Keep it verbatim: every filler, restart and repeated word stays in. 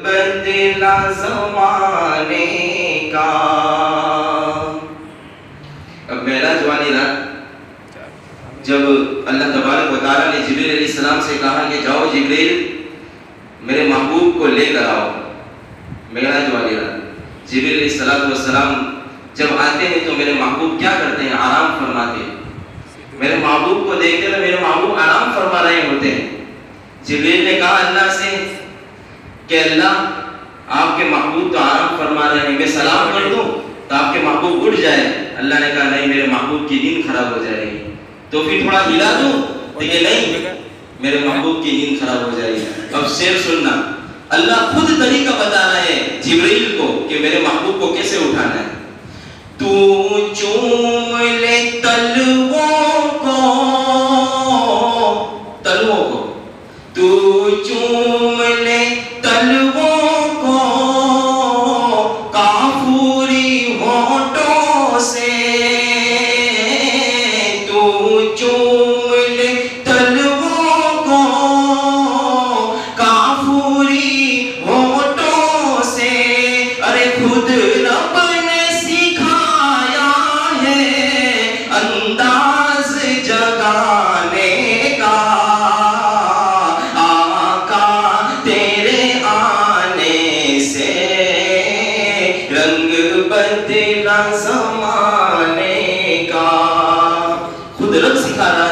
बदला ज़माने का। अब मेराज वाली रात जब अल्लाह तबारक व तआला ने जिब्रील अलैहिस्सलाम से कहा कि जाओ जिब्रील मेरे महबूब को लेकर आओ, मेराज वाली रात जिब्रील अलैहिस्सलाम जब आते हैं तो मेरे महबूब क्या करते हैं? आराम फरमाते हैं। मेरे महबूब को देखते तो मेरे महबूब आराम फरमा रहे होते हैं। जिब्रील ने कहा अल्लाह से कि अल्लाह आपके महबूब तो आराम फरमा रहे हैं, मैं सलाम कर दूं तो आपके महबूब उठ जाए। अल्लाह ने कहा नहीं, मेरे महबूब की नींद खराब हो जाएगी। तो फिर थोड़ा हिला दूं तो ये नहीं, मेरे महबूब की नींद खराब हो जाएगी। अब शेर सुनना, अल्लाह खुद तरीका बता रहा है जिब्रील को कि मेरे महबूब को कैसे उठाना है। तू चूम ले तलवों को, तलवों को तू चूम ले तलवों को काफूरी होठों से, तू चूम ले तलवों को काफूरी होठों से। अरे खुद रब ने सिखाया है अंदाज जगाने का, आका तेरे आने से रंग बदला ज़माने का। खुद रब सिखा रहा